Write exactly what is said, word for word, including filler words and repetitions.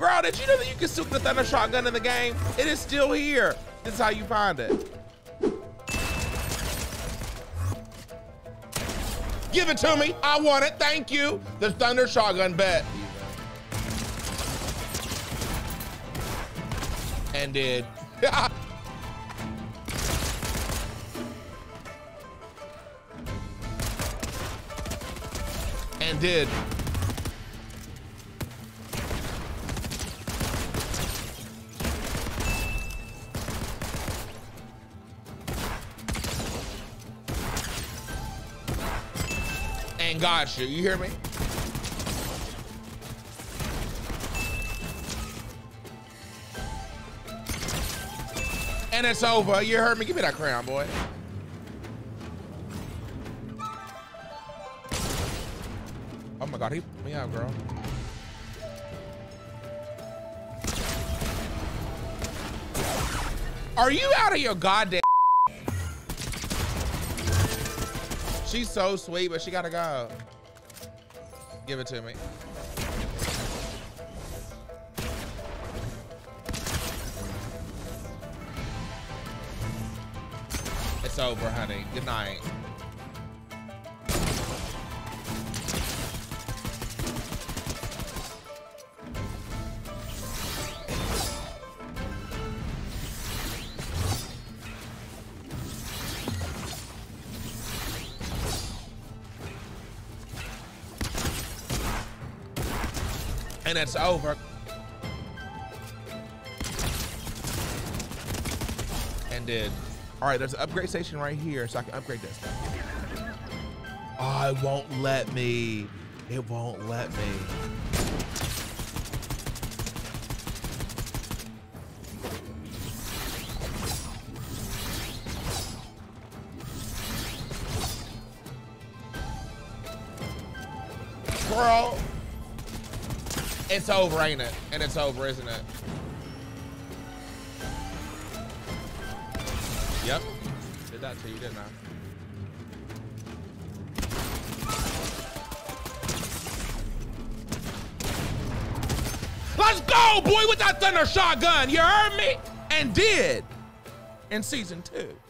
girl, did you know that you can shoot the thunder shotgun in the game? It is still here. This is how you find it. Give it to me. I want it. Thank you. The thunder shotgun bet. And did. And did. And got you. You hear me? And it's over. You heard me? Give me that crown, boy. Oh my God, he put me out, girl. Are you out of your goddamn? She's so sweet, but she gotta go. Give it to me. It's over, honey. Good night. And it's over. And did. All right, there's an upgrade station right here, so I can upgrade this. Oh, it won't let me. It won't let me. Girl. It's over, ain't it? And it's over, isn't it? Yep. Did that to you, didn't I? Let's go, boy, with that thunder shotgun. You heard me? And did in season two.